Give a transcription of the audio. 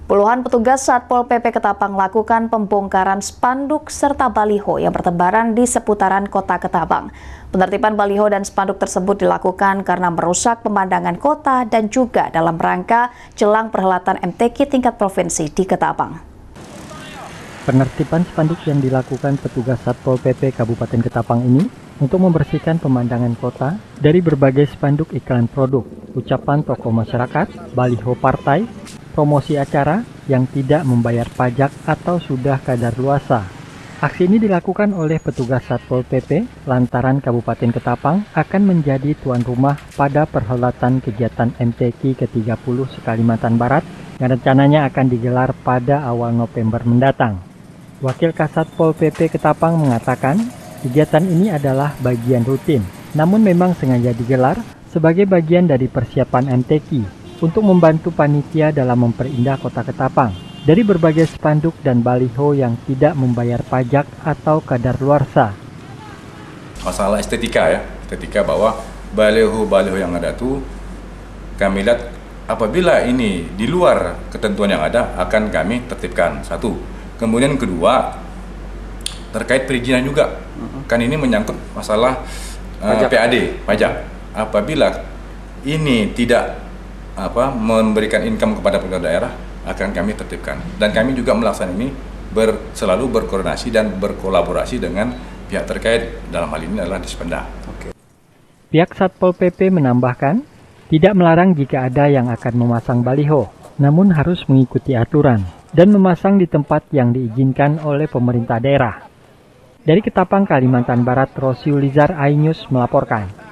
Puluhan petugas Satpol PP Ketapang melakukan pembongkaran spanduk serta baliho yang bertebaran di seputaran kota Ketapang. Penertiban baliho dan spanduk tersebut dilakukan karena merusak pemandangan kota dan juga dalam rangka jelang perhelatan MTQ tingkat provinsi di Ketapang. Penertiban spanduk yang dilakukan petugas Satpol PP Kabupaten Ketapang ini untuk membersihkan pemandangan kota dari berbagai spanduk iklan produk, ucapan tokoh masyarakat, baliho partai, promosi acara yang tidak membayar pajak atau sudah kadaluarsa. Aksi ini dilakukan oleh petugas Satpol PP lantaran Kabupaten Ketapang akan menjadi tuan rumah pada perhelatan kegiatan MTQ ke-30 se-Kalimantan Barat yang rencananya akan digelar pada awal November mendatang. Wakil Kasatpol PP Ketapang mengatakan, kegiatan ini adalah bagian rutin, namun memang sengaja digelar sebagai bagian dari persiapan MTQ untuk membantu panitia dalam memperindah kota Ketapang dari berbagai spanduk dan baliho yang tidak membayar pajak atau kadaluarsa. Masalah estetika bahwa baliho-baliho yang ada itu kami lihat apabila ini di luar ketentuan yang ada akan kami tertibkan, satu. Kemudian kedua, terkait perizinan juga, kan ini menyangkut masalah pajak. Apabila ini tidak memberikan income kepada pemerintah daerah, akan kami tertibkan. Dan kami juga melaksanakan ini selalu berkoordinasi dan berkolaborasi dengan pihak terkait, dalam hal ini adalah Dispenda. Pihak Satpol PP menambahkan, tidak melarang jika ada yang akan memasang baliho, namun harus mengikuti aturan dan memasang di tempat yang diizinkan oleh pemerintah daerah. Dari Ketapang, Kalimantan Barat, Rosiulizar iNews melaporkan.